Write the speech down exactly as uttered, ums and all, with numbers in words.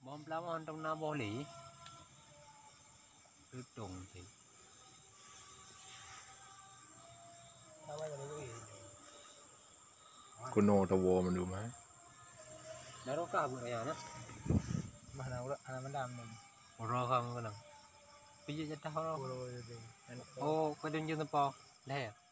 บอมปลามันตรงนาบอหลีคือตรงสิคุณโนตะโวมันดูไหมแล้วเรากล้าบุกอะไรนะมาแล้วอันนั้นมันดำหนึ่งรอครับมันก็หนังพี่จะจะเท่าเราโอ้ก็ดึงยืนตัวปอได้